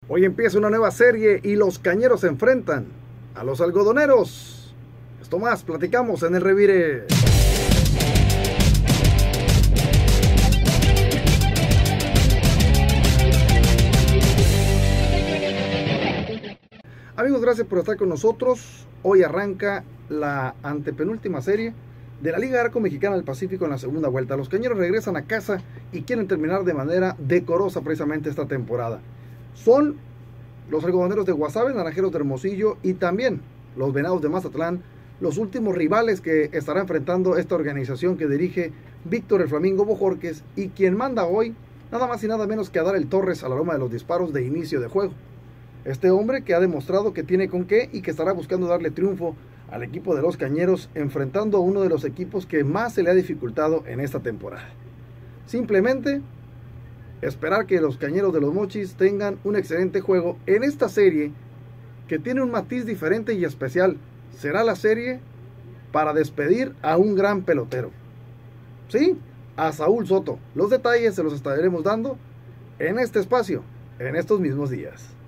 Hoy empieza una nueva serie y los cañeros se enfrentan a los algodoneros. Esto más, platicamos en el Revire. Amigos, gracias por estar con nosotros. Hoy arranca la antepenúltima serie de la Liga Arco Mexicana del Pacífico en la segunda vuelta. Los cañeros regresan a casa y quieren terminar de manera decorosa precisamente esta temporada. Son los algodoneros de Guasave, Naranjeros de Hermosillo y también los Venados de Mazatlán, los últimos rivales que estará enfrentando esta organización que dirige Víctor el Flamingo Bojorquez, y quien manda hoy nada más y nada menos que Adal el Torres a la loma de los disparos de inicio de juego. Este hombre que ha demostrado que tiene con qué y que estará buscando darle triunfo al equipo de los cañeros, enfrentando a uno de los equipos que más se le ha dificultado en esta temporada. Simplemente esperar que los cañeros de los Mochis tengan un excelente juego en esta serie que tiene un matiz diferente y especial. Será la serie para despedir a un gran pelotero. Sí, a Saúl Soto. Los detalles se los estaremos dando en este espacio, en estos mismos días.